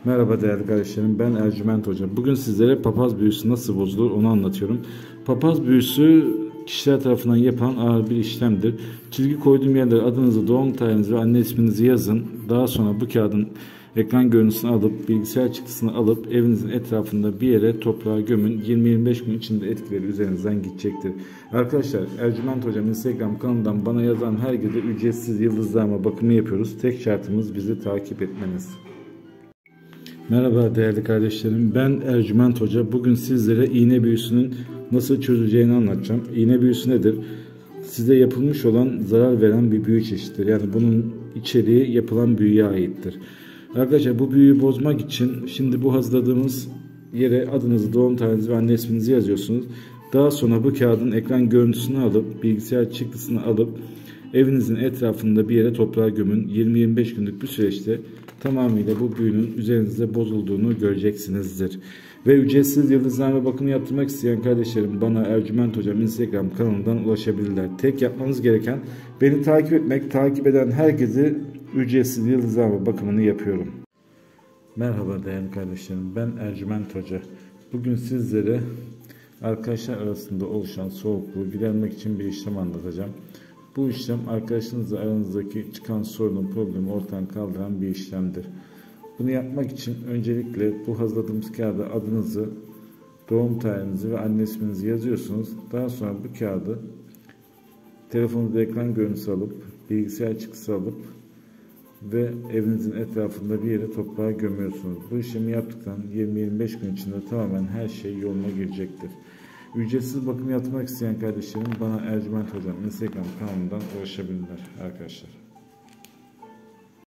Merhaba değerli kardeşlerim, ben Ercüment Hoca. Bugün sizlere papaz büyüsü nasıl bozulur onu anlatıyorum. Papaz büyüsü kişiler tarafından yapılan ağır bir işlemdir. Çizgi koyduğum yerlere adınızı, doğum tarihinizi ve anne isminizi yazın. Daha sonra bu kağıdın ekran görüntüsünü alıp, bilgisayar çıktısını alıp evinizin etrafında bir yere toprağa gömün. 20-25 gün içinde etkileri üzerinizden gidecektir. Arkadaşlar, Ercüment Hocam Instagram kanalından bana yazan herkese ücretsiz yıldızlama bakımı yapıyoruz. Tek şartımız bizi takip etmeniz. Merhaba değerli kardeşlerim, ben Ercüment Hoca. Bugün sizlere iğne büyüsünün nasıl çözüleceğini anlatacağım. İğne büyüsü nedir? Size yapılmış olan zarar veren bir büyü çeşididir. Yani bunun içeriği yapılan büyüye aittir. Arkadaşlar, bu büyüyü bozmak için şimdi bu hazırladığımız yere adınızı, doğum tarihinizi ve anne isminizi yazıyorsunuz. Daha sonra bu kağıdın ekran görüntüsünü alıp, bilgisayar çıktısını alıp evinizin etrafında bir yere toprağa gömün. 20-25 günlük bir süreçte tamamıyla bu büyünün üzerinizde bozulduğunu göreceksinizdir. Ve ücretsiz yıldızlama bakımı yaptırmak isteyen kardeşlerim bana Ercüment Hocam Instagram kanalından ulaşabilirler. Tek yapmanız gereken beni takip etmek. Takip eden herkese ücretsiz yıldızlama bakımını yapıyorum. Merhaba değerli kardeşlerim, ben Ercüment Hoca. Bugün sizlere arkadaşlar arasında oluşan soğukluğu gidermek için bir işlem anlatacağım. Bu işlem arkadaşınızla aranızdaki çıkan sorunun, problemi ortadan kaldıran bir işlemdir. Bunu yapmak için öncelikle bu hazırladığımız kağıda adınızı, doğum tarihinizi ve anne isminizi yazıyorsunuz. Daha sonra bu kağıdı telefonunuzda ekran görüntüsü alıp, bilgisayar çıktısı alıp ve evinizin etrafında bir yere toprağa gömüyorsunuz. Bu işlemi yaptıktan 20-25 gün içinde tamamen her şey yoluna girecektir. Ücretsiz bakım yaptırmak isteyen kardeşlerim bana Ercüment Hocam Instagram kanalından ulaşabilirler arkadaşlar.